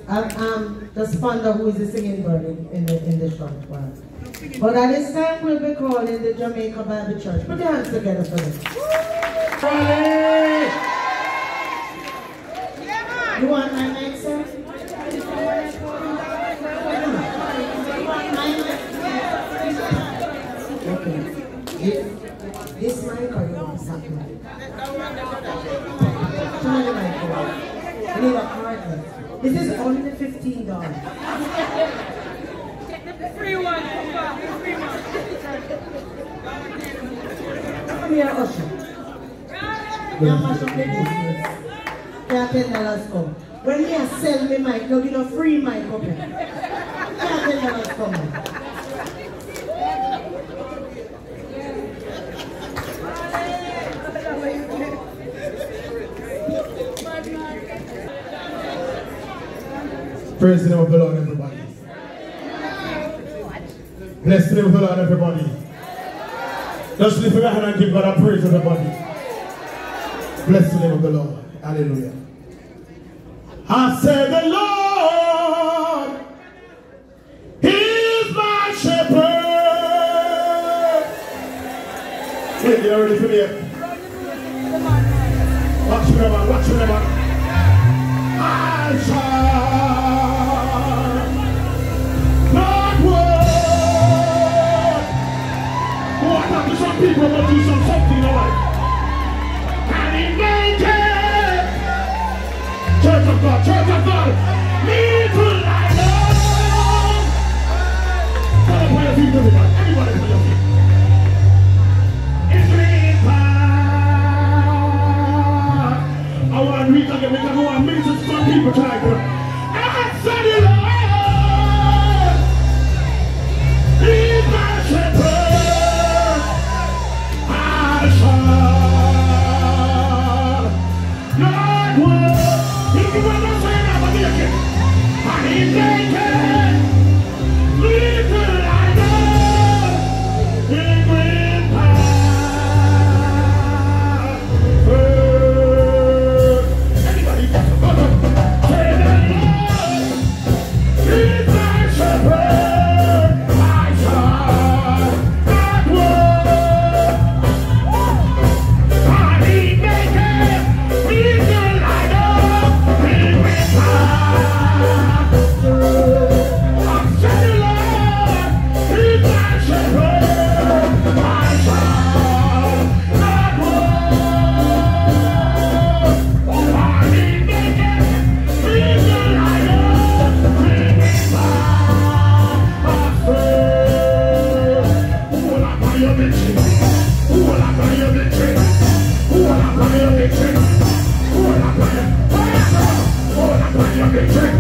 the sponder who is the singing bird in the front one. But at this time we'll be calling the Jamaica Bible Church. Put your hands together for them. You want my mic, sir? Okay. This mic or you want something? Turn the mic over. I need a card. This is only $15. Free one. Free one. Come here, Usher. You mash up the business. $10 come. When me sell me mic, no give no free mic up here. $10 come. Praise the name of the Lord, everybody. Bless the name of the Lord, everybody. Just lift your hand and give God a praise, everybody. Bless the name of the Lord. Hallelujah. I said the Lord, He is my shepherd. Wait, you ready for me? Watch me, man. Watch me, man. I shall not work. What happened to some people that do something in their life? And in nature, Church of God, need to lie down. Come on, put your feet, everybody. Everybody put your feet. It's green path. I want to read again because I want to minister to some people tonight. I said the Lord, He's my shepherd. I shall not want. If you want to say that, I'll be again. I ain't taken. Leave the light on. In green path. Anybody? Say the Lord, He's my shepherd. I shall not want. I ain't taken. Leave the light on. In green path. I'm saying, Lord, He's my shepherd. I shall not want. I ain't taken. Leave the light on. In green path. Who will I buy your victory? Who will I buy your victory? Who will I buy your victory? Who will I buy your victory? Who will I buy your victory?